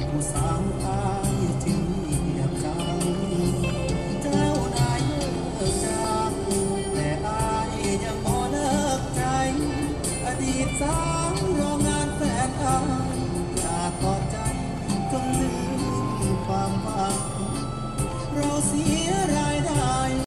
ผู้สาวอายที่เหยียบใจเจ้านายเลิกจากแต่อายยังบ่เลิกใจอดีตสาวโรงงานแฟนอายอย่าทอด